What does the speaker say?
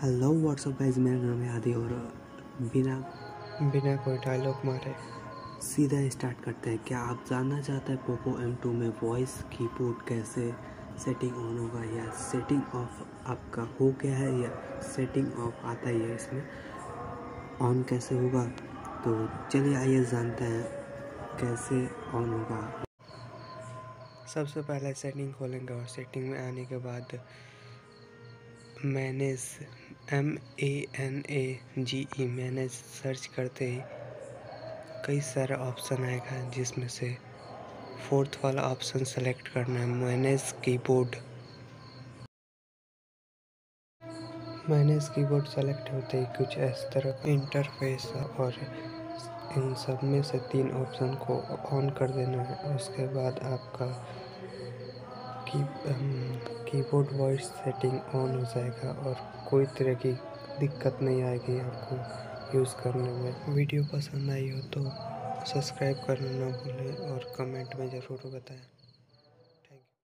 Hello what's up guys, मेरा नाम है आदि और बिना कोई डायलॉग मारे सीधा स्टार्ट करते हैं। क्या आप जानना चाहते हैं पोको M2 में वॉइस कीबोर्ड कैसे सेटिंग ऑन होगा या सेटिंग ऑफ आपका हो गया है या सेटिंग ऑफ आता ही है, इसमें ऑन कैसे होगा? तो चलिए आइए जानते हैं कैसे ऑन होगा। सबसे पहले सेटिंग खोलेंगे और सेटिंग में आने के बाद मैनेज मैनेज सर्च करते ही कई सारे ऑप्शन आएगा, जिसमें से फोर्थ वाला ऑप्शन सेलेक्ट करना है, मैनेज कीबोर्ड सेलेक्ट होते ही कुछ इस तरह का इंटरफेस है और इन सब में से 3 ऑप्शन को ऑन कर देना है। उसके बाद आपका कीबोर्ड वॉइस सेटिंग ऑन हो जाएगा और कोई तरह की दिक्कत नहीं आएगी आपको यूज़ करने में। वीडियो पसंद आई हो तो सब्सक्राइब करना ना भूलें और कमेंट में ज़रूर बताएं।